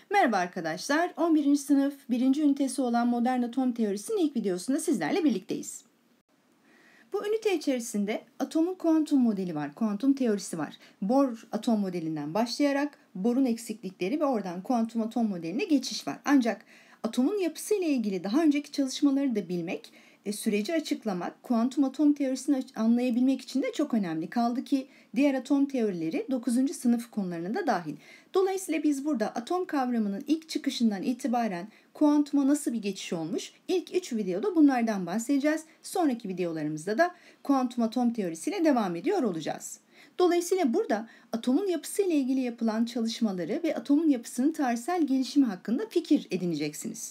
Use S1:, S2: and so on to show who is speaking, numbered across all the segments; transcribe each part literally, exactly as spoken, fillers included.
S1: Merhaba arkadaşlar, on birinci sınıf birinci ünitesi olan Modern Atom Teorisi'nin ilk videosunda sizlerle birlikteyiz. Bu ünite içerisinde atomun kuantum modeli var, kuantum teorisi var. Bohr atom modelinden başlayarak Bohr'un eksiklikleri ve oradan kuantum atom modeline geçiş var. Ancak atomun yapısıyla ilgili daha önceki çalışmaları da bilmek, e, süreci açıklamak, kuantum atom teorisini anlayabilmek için de çok önemli. Kaldı ki diğer atom teorileri dokuzuncu sınıf konularına da dahil. Dolayısıyla biz burada atom kavramının ilk çıkışından itibaren kuantuma nasıl bir geçiş olmuş? İlk üç videoda bunlardan bahsedeceğiz. Sonraki videolarımızda da kuantum atom teorisiyle devam ediyor olacağız. Dolayısıyla burada atomun yapısıyla ilgili yapılan çalışmaları ve atomun yapısının tarihsel gelişimi hakkında fikir edineceksiniz.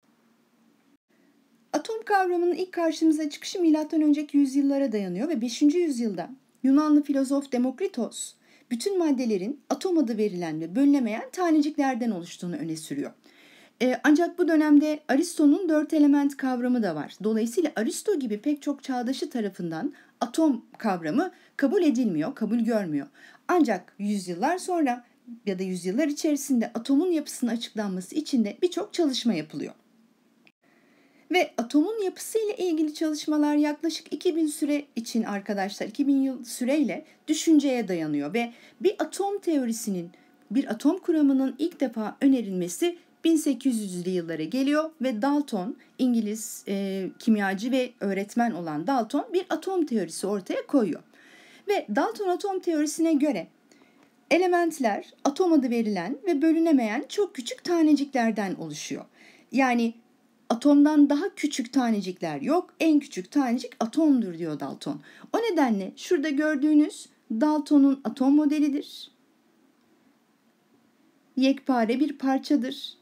S1: Atom kavramının ilk karşımıza çıkışı milattan önceki yüzyıllara dayanıyor ve beşinci yüzyılda Yunanlı filozof Demokritos bütün maddelerin atom adı verilen ve bölünemeyen taneciklerden oluştuğunu öne sürüyor. Ee, ancak bu dönemde Aristo'nun dört element kavramı da var. Dolayısıyla Aristo gibi pek çok çağdaşı tarafından atom kavramı kabul edilmiyor, kabul görmüyor. Ancak yüzyıllar sonra ya da yüzyıllar içerisinde atomun yapısının açıklanması için de birçok çalışma yapılıyor. Ve atomun yapısıyla ilgili çalışmalar yaklaşık iki bin süre için arkadaşlar, iki bin yıl süreyle düşünceye dayanıyor. Ve bir atom teorisinin, bir atom kuramının ilk defa önerilmesi bin sekiz yüzlü yıllara geliyor ve Dalton, İngiliz e, kimyacı ve öğretmen olan Dalton bir atom teorisi ortaya koyuyor. Ve Dalton atom teorisine göre elementler atom adı verilen ve bölünemeyen çok küçük taneciklerden oluşuyor. Yani atomdan daha küçük tanecikler yok, en küçük tanecik atomdur diyor Dalton. O nedenle şurada gördüğünüz Dalton'un atom modelidir. Yekpare bir parçadır.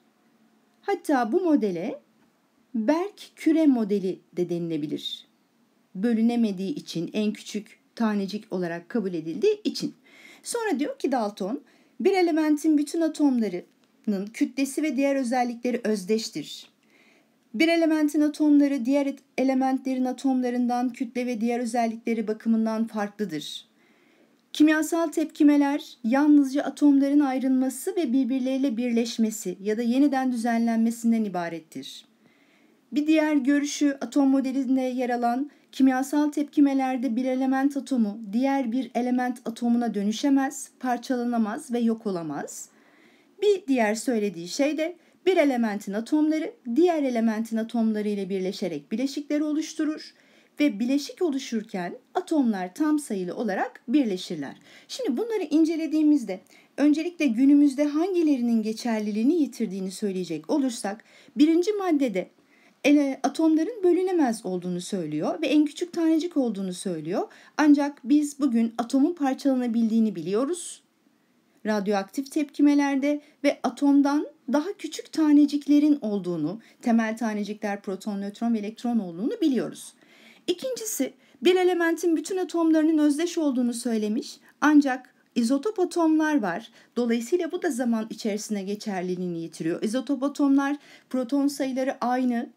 S1: Hatta bu modele Berk küre modeli de denilebilir. Bölünemediği için, en küçük tanecik olarak kabul edildiği için. Sonra diyor ki Dalton, bir elementin bütün atomlarının kütlesi ve diğer özellikleri özdeştir. Bir elementin atomları diğer elementlerin atomlarından kütle ve diğer özellikleri bakımından farklıdır. Kimyasal tepkimeler yalnızca atomların ayrılması ve birbirleriyle birleşmesi ya da yeniden düzenlenmesinden ibarettir. Bir diğer görüşü atom modelinde yer alan kimyasal tepkimelerde bir element atomu diğer bir element atomuna dönüşemez, parçalanamaz ve yok olamaz. Bir diğer söylediği şey de bir elementin atomları diğer elementin atomları ile birleşerek bileşikleri oluşturur ve bileşik oluşurken atomlar tam sayılı olarak birleşirler. Şimdi bunları incelediğimizde öncelikle günümüzde hangilerinin geçerliliğini yitirdiğini söyleyecek olursak birinci maddede atomların bölünemez olduğunu söylüyor ve en küçük tanecik olduğunu söylüyor. Ancak biz bugün atomun parçalanabildiğini biliyoruz. Radyoaktif tepkimelerde ve atomdan daha küçük taneciklerin olduğunu, temel tanecikler proton, nötron ve elektron olduğunu biliyoruz. İkincisi, bir elementin bütün atomlarının özdeş olduğunu söylemiş ancak izotop atomlar var. Dolayısıyla bu da zaman içerisinde geçerliliğini yitiriyor. İzotop atomlar proton sayıları aynı,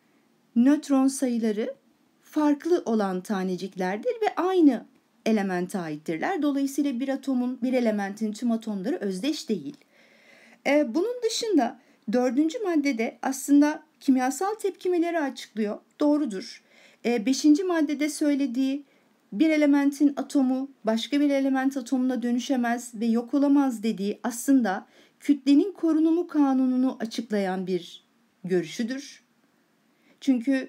S1: nötron sayıları farklı olan taneciklerdir ve aynı elemente aittirler. Dolayısıyla bir atomun, bir elementin tüm atomları özdeş değil. Ee, bunun dışında dördüncü maddede aslında kimyasal tepkimeleri açıklıyor. Doğrudur. Ee, beşinci maddede söylediği bir elementin atomu başka bir element atomuna dönüşemez ve yok olamaz dediği aslında kütlenin korunumu kanununu açıklayan bir görüşüdür. Çünkü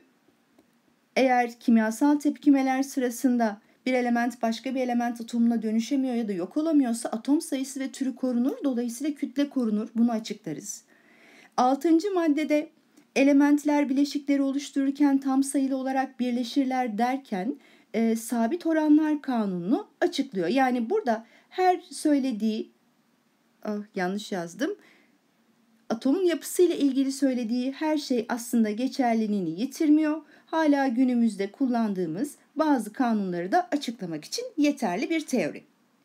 S1: eğer kimyasal tepkimeler sırasında bir element başka bir element atomuna dönüşemiyor ya da yok olamıyorsa atom sayısı ve türü korunur. Dolayısıyla kütle korunur. Bunu açıklarız. Altıncı maddede elementler bileşikleri oluştururken tam sayılı olarak birleşirler derken e, sabit oranlar kanununu açıklıyor. Yani burada her söylediği, oh, yanlış yazdım. Atomun yapısıyla ilgili söylediği her şey aslında geçerliliğini yitirmiyor. Hala günümüzde kullandığımız bazı kanunları da açıklamak için yeterli bir teori.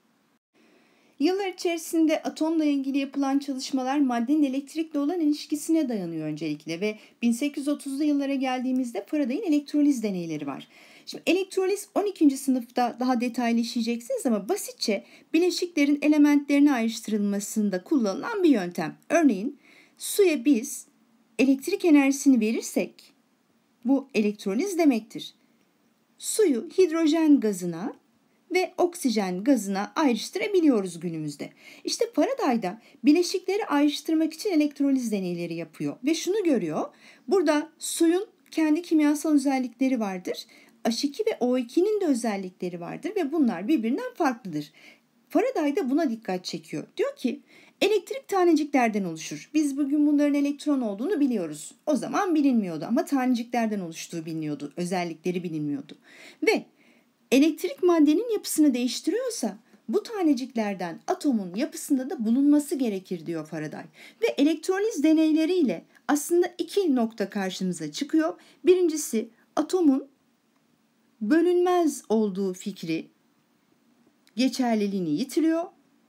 S1: Yıllar içerisinde atomla ilgili yapılan çalışmalar maddenin elektrikle olan ilişkisine dayanıyor öncelikle ve bin sekiz yüz otuzlu yıllara geldiğimizde Faraday'ın elektroliz deneyleri var. Şimdi elektroliz on ikinci sınıfta daha detaylı işleyeceksiniz ama basitçe bileşiklerin elementlerine ayrıştırılmasında kullanılan bir yöntem. Örneğin suya biz elektrik enerjisini verirsek bu elektroliz demektir. Suyu hidrojen gazına ve oksijen gazına ayrıştırabiliyoruz günümüzde. İşte Faraday da bileşikleri ayrıştırmak için elektroliz deneyleri yapıyor ve şunu görüyor. Burada suyun kendi kimyasal özellikleri vardır. H iki ve O iki'nin de özellikleri vardır ve bunlar birbirinden farklıdır. Faraday da buna dikkat çekiyor. Diyor ki elektrik taneciklerden oluşur. Biz bugün bunların elektron olduğunu biliyoruz. O zaman bilinmiyordu ama taneciklerden oluştuğu biliniyordu. Özellikleri bilinmiyordu. Ve elektrik maddenin yapısını değiştiriyorsa bu taneciklerden atomun yapısında da bulunması gerekir diyor Faraday. Ve elektroliz deneyleriyle aslında iki nokta karşımıza çıkıyor. Birincisi atomun bölünmez olduğu fikri geçerliliğini yitiriyor.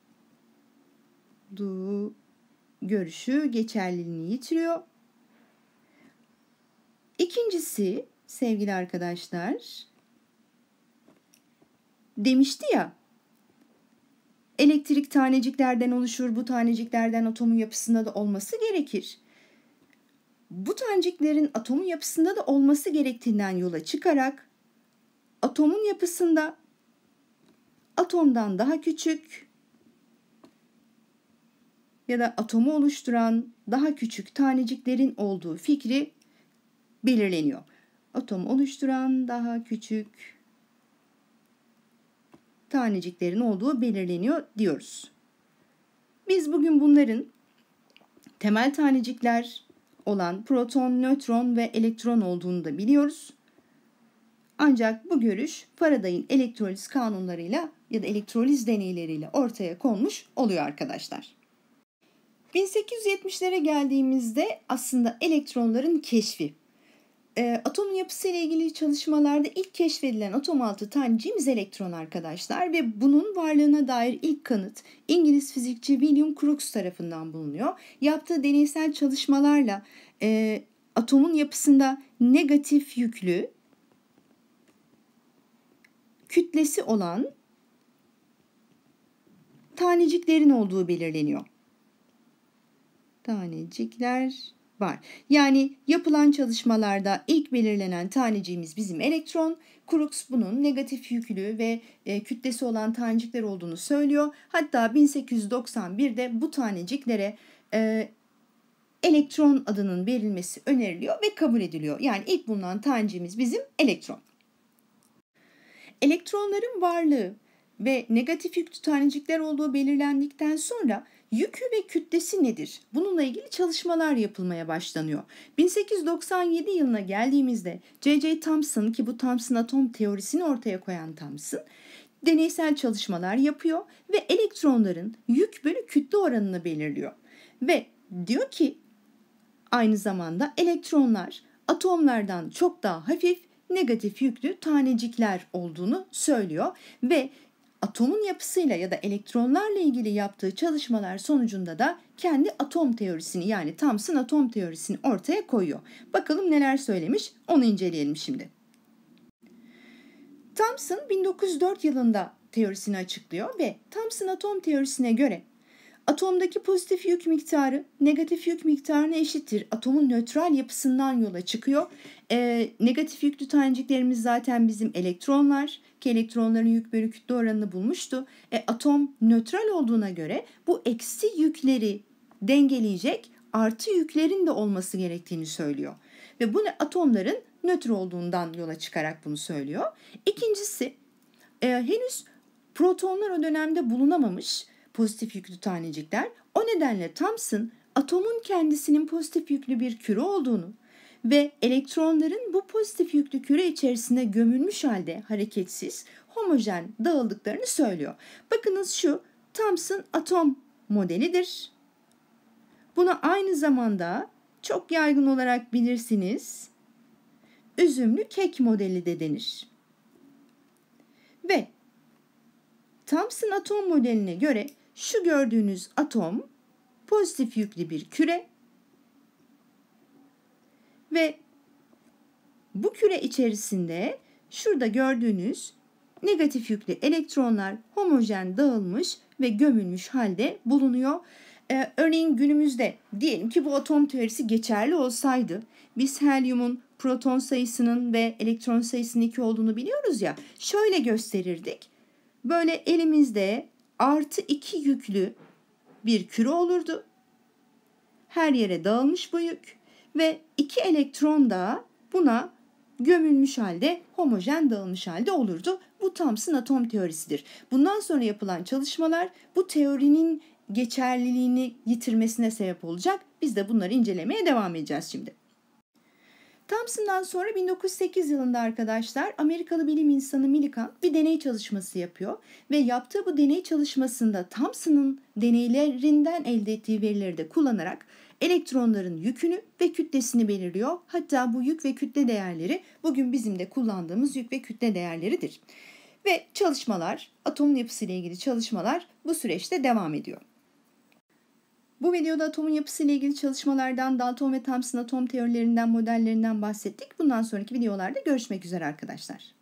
S1: Du görüşü geçerliliğini yitiriyor. İkincisi sevgili arkadaşlar, demişti ya, elektrik taneciklerden oluşur, bu taneciklerden atomun yapısında da olması gerekir. Bu taneciklerin atomun yapısında da olması gerektiğinden yola çıkarak atomun yapısında atomdan daha küçük ya da atomu oluşturan daha küçük taneciklerin olduğu fikri belirleniyor. Atomu oluşturan daha küçük taneciklerin olduğu belirleniyor diyoruz. Biz bugün bunların temel tanecikler olan proton, nötron ve elektron olduğunu da biliyoruz. Ancak bu görüş Faraday'ın elektroliz kanunlarıyla ya da elektroliz deneyleriyle ortaya konmuş oluyor arkadaşlar. bin sekiz yüz yetmişlere geldiğimizde aslında elektronların keşfi. E, atomun yapısıyla ilgili çalışmalarda ilk keşfedilen atom altı taneciğimiz elektron arkadaşlar ve bunun varlığına dair ilk kanıt İngiliz fizikçi William Crookes tarafından bulunuyor. Yaptığı deneysel çalışmalarla e, atomun yapısında negatif yüklü kütlesi olan taneciklerin olduğu belirleniyor. Tanecikler var. Yani yapılan çalışmalarda ilk belirlenen taneciğimiz bizim elektron. Crookes bunun negatif yüklü ve e, kütlesi olan tanecikler olduğunu söylüyor. Hatta bin sekiz yüz doksan birde bu taneciklere e, elektron adının verilmesi öneriliyor ve kabul ediliyor. Yani ilk bulunan taneciğimiz bizim elektron. Elektronların varlığı ve negatif yüklü tanecikler olduğu belirlendikten sonra yükü ve kütlesi nedir? Bununla ilgili çalışmalar yapılmaya başlanıyor. bin sekiz yüz doksan yedi yılına geldiğimizde J J Thomson, ki bu Thomson atom teorisini ortaya koyan Thomson, deneysel çalışmalar yapıyor ve elektronların yük bölü kütle oranını belirliyor. Ve diyor ki aynı zamanda elektronlar atomlardan çok daha hafif negatif yüklü tanecikler olduğunu söylüyor ve atomun yapısıyla ya da elektronlarla ilgili yaptığı çalışmalar sonucunda da kendi atom teorisini, yani Thomson atom teorisini ortaya koyuyor. Bakalım neler söylemiş, onu inceleyelim şimdi. Thomson bin dokuz yüz dört yılında teorisini açıklıyor ve Thomson atom teorisine göre atomdaki pozitif yük miktarı negatif yük miktarına eşittir. Atomun nötral yapısından yola çıkıyor. E, negatif yüklü taneciklerimiz zaten bizim elektronlar, ki elektronların yük bölü kütle oranını bulmuştu. E, atom nötral olduğuna göre bu eksi yükleri dengeleyecek artı yüklerin de olması gerektiğini söylüyor. Ve bu atomların nötr olduğundan yola çıkarak bunu söylüyor. İkincisi, e, henüz protonlar o dönemde bulunamamış pozitif yüklü tanecikler. O nedenle Thomson atomun kendisinin pozitif yüklü bir küre olduğunu ve elektronların bu pozitif yüklü küre içerisinde gömülmüş halde hareketsiz, homojen dağıldıklarını söylüyor. Bakınız şu Thomson atom modelidir. Buna aynı zamanda çok yaygın olarak bilirsiniz üzümlü kek modeli de denir. Ve Thomson atom modeline göre şu gördüğünüz atom pozitif yüklü bir küre ve bu küre içerisinde şurada gördüğünüz negatif yüklü elektronlar homojen dağılmış ve gömülmüş halde bulunuyor. Ee, örneğin günümüzde diyelim ki bu atom teorisi geçerli olsaydı, biz helyumun proton sayısının ve elektron sayısının iki olduğunu biliyoruz ya, şöyle gösterirdik. Böyle elimizde artı iki yüklü bir küre olurdu. Her yere dağılmış bu yük ve iki elektron da buna gömülmüş halde, homojen dağılmış halde olurdu. Bu Thomson atom teorisidir. Bundan sonra yapılan çalışmalar bu teorinin geçerliliğini yitirmesine sebep olacak. Biz de bunları incelemeye devam edeceğiz şimdi. Thomson'dan sonra bin dokuz yüz sekiz yılında arkadaşlar Amerikalı bilim insanı Millikan bir deney çalışması yapıyor ve yaptığı bu deney çalışmasında Thomson'ın deneylerinden elde ettiği verileri de kullanarak elektronların yükünü ve kütlesini belirliyor. Hatta bu yük ve kütle değerleri bugün bizim de kullandığımız yük ve kütle değerleridir. Ve çalışmalar, atomun yapısıyla ilgili çalışmalar bu süreçte devam ediyor. Bu videoda atomun yapısıyla ilgili çalışmalardan, Dalton ve Thomson atom teorilerinden, modellerinden bahsettik. Bundan sonraki videolarda görüşmek üzere arkadaşlar.